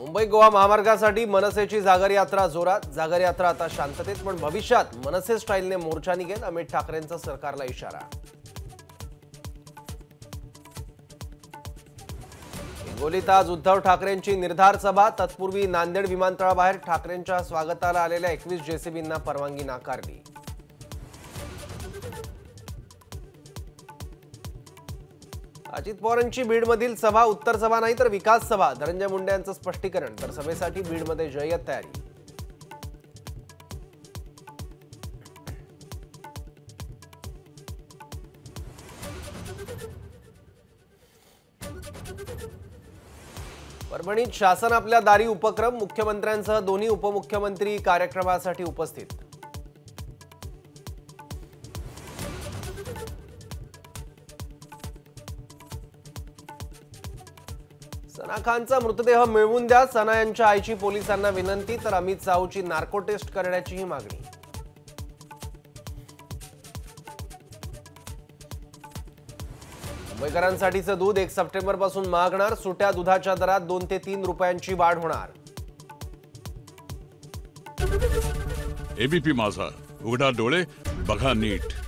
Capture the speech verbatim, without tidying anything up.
मुंबई गोवा महामार्गासाठी मनसेची जागर यात्रा जोरात। जागर यात्रा आता शांततेत, पण भविष्यात मनसे स्टाईलने मोर्चा निघेल, अमित ठाकरेंचा सरकारला इशारा। हिंगोलीत आज उद्धव ठाकरेंची निर्धार सभा। तत्पूर्वी नांदेड विमानतळाबाहेर ठाकरेंच्या स्वागताला आलेल्या एकवीस जेसीबींना परवानगी नाकारली। अजित पवारांची बीडमधील सभा उत्तर सभा नाही तर विकास सभा। धनंजय मुंडे यांचं स्पष्टीकरण, तर सभेसाठी बीडमध्ये जय्यत तयारी। परभणीत शासन आपल्या दारी उपक्रम। मुख्यमंत्र्यांसह दोन्ही उपमुख्यमंत्री कार्यक्रमासाठी उपस्थित। सना खानचा मृतदेह मिळवून द्या, सना यांच्या आईची पोलिसांना विनंती। तर अमित साहूची नार्को टेस्ट करण्याचीही मागणी। मुंबईकरांसाठीचं दूध एक सप्टेंबर पासून महागणार। सुट्या दुधाच्या दरात दोन ते तीन रुपयांची वाढ होणार। एबीपी माझा, उघडा डोळे बघा नीट।